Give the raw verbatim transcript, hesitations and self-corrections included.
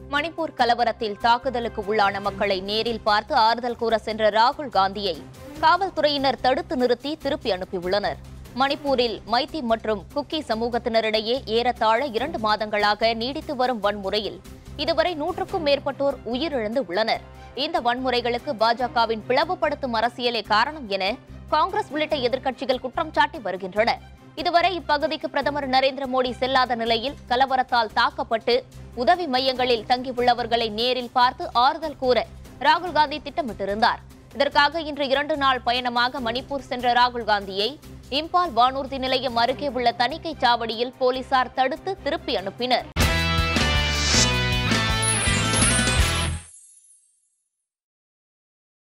மணிப்பூர் கலவரத்தில் தாக்குதலுக்கு உள்ளான மக்களை நேரில் பார்த்து ஆறுதல் கூற சென்ற ராகுல் காந்தியை காவல்துறையினர் தடுத்து நிறுத்தி திருப்பி அனுப்பியுள்ளனர். மணிப்பூரில் மைத்தி மற்றும் குக்கி சமூகத்தினரிடையே ஏறத்தாழ இரண்டு மாதங்களாக நீடித்து வரும் வன்முறையில் இதுவரை நூற்றுக்கும் மேற்பட்டோர் உயிரிழந்து உள்ளனர். இந்த வன்முறைகளுக்கு பாஜகவின் பிளவுபடுத்தும் அரசியலே காரணம் என காங்கிரஸ் உள்ளிட்ட எதிர்க்கட்சிகள் குற்றம் சாட்டி வருகின்றன. இதுவரை இப்பகுதிக்கு பிரதமர் நரேந்திர மோடி செல்லாத நிலையில் கலவரத்தால் தாக்கப்பட்டு உதவி மையங்களில் தங்கியுள்ளவர்களை நேரில் பார்த்து ஆறுதல் கூற ராகுல் காந்தி திட்டமிட்டிருந்தார். இதற்காக இன்று இரண்டு நாள் பயணமாக மணிப்பூர் சென்ற ராகுல் காந்தியை இம்பால் வானூர்தி நிலையம் அருகே உள்ள தணிக்கை சாவடியில் போலீசார் தடுத்து திருப்பி அனுப்பினர்.